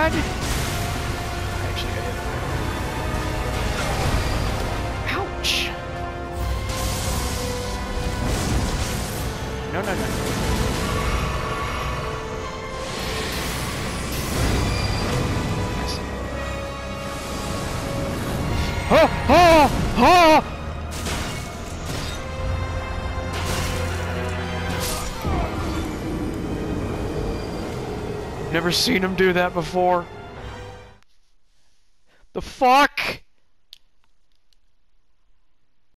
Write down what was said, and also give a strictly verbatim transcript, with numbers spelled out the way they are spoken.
God! Actually, I hit him. Ouch! No, no, no. Yes. Oh! Oh! Oh! Never seen him do that before. The fuck?